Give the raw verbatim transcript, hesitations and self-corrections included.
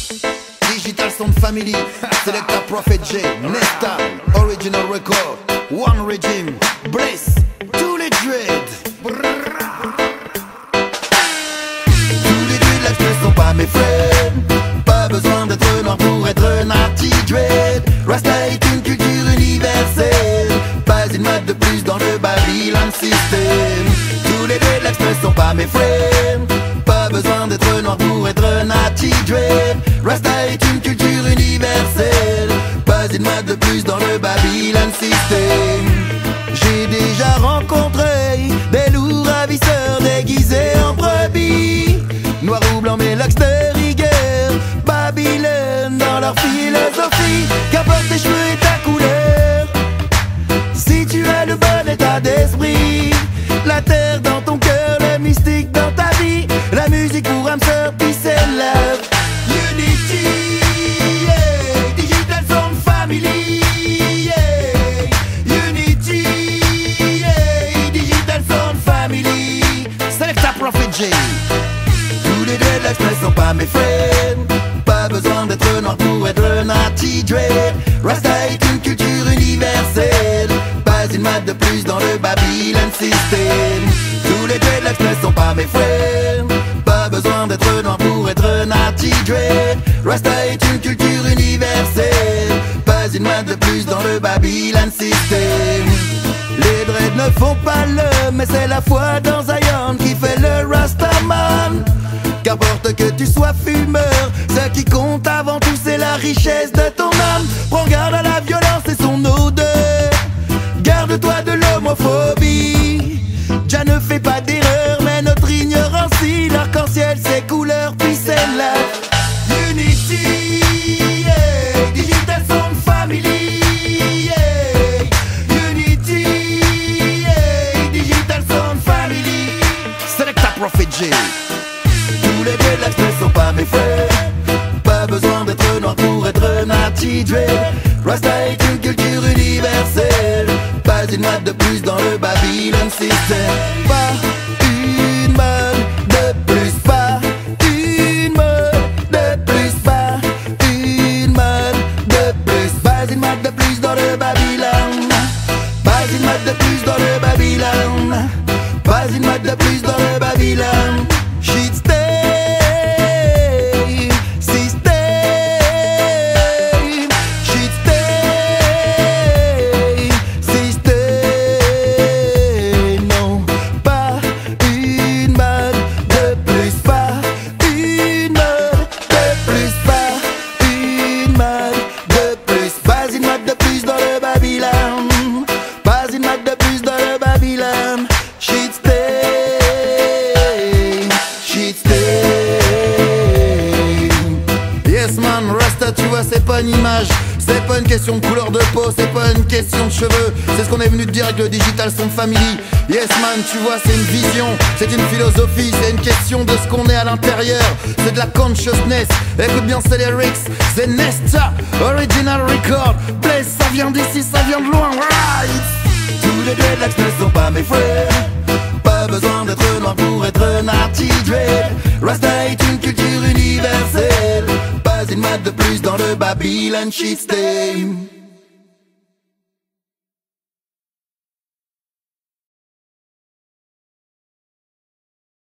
Digital Sound Family, Selecta, ProphetDjé, Nesta, Original Record, One Riddim, Bliss, tous les dreads. Tous les dreadlocks ne sont pas mes friends. Pas besoin d'être noir pour être un arty dread. Rasta est une culture universelle. Pas une mode de plus dans le Babylon system. Tous les dreadlocks ne sont pas mes friends. Pas besoin d'être noir pour être un arty dread. Rasta est une culture universelle. Pas une mode de plus dans le Babylon system. J'ai déjà rencontré des loups ravisseurs déguisés en brebis. Noir ou blanc mais l'axe de rigueur. Babylone dans leur philosophie. Qu'importe tes cheveux et ta couleur, si tu as le bon état d'esprit, la terre dans ton cœur, le mystique dans ta vie, la musique pour âme sœur, peace and love. Unity, yeah. Digital Sound Family, yeah. Unity, yeah. Digital Sound Family. Selecta, ProphetDjé. Tous les dreadlocks ne sont pas mes friends. Pas besoin d'être noir pour être un arty dread. Rasta est une culture universelle. Pas une mode de plus dans le Babylon system. Tous les dreadlocks ne sont pas mes friends. Pas besoin d'être noir pour être un arty dread. Rasta est une culture universelle. Pas une mode de plus dans le Babylon system. Les dreads ne font pas l'homme, mais c'est la foi dans Zion qui fait le Rastaman. Qu'importe que tu sois fumeur, ce qui compte avant tout c'est la richesse de ton âme. Prends garde à la violence et son odeur. Garde-toi de l'homophobie. Jah ne fait pas d'erreur, mais notre ignorance, si l'arc-en-ciel, ses couleurs, peace and love. Unity, yeah. Digital Sound Family, yeah. Unity, yeah. Digital Sound Family. Selecta, ProphetDjé. Tous les dreadlocks ne sont pas mes frères. Pas besoin d'être noir pour être un arty dread. Rasta est une culture universelle. Pas une mode de plus dans le Babylon system. Pas une mode de plus. Pas une mode de plus. Pas une mode de plus. Pas une mode de plus dans le Babylon. Pas une mode de plus dans le Babylon. Pas une mode de plus dans le Babylon. Shit stay. Tu vois, c'est pas une image, c'est pas une question de couleur de peau, c'est pas une question de cheveux. C'est ce qu'on est venu te dire avec le Digital Sound Family. Yes man, tu vois, c'est une vision, c'est une philosophie, c'est une question de ce qu'on est à l'intérieur. C'est de la consciousness, écoute bien ces lyrics. C'est Nesta, Original Record. Place, ça vient d'ici, ça vient de loin, right? Tous les dreadlocks ne sont pas mes frères. Pas besoin d'être noir pour être un arty dread. Rasta est une culture universelle. Pas une mode de plus dans le Babylon system.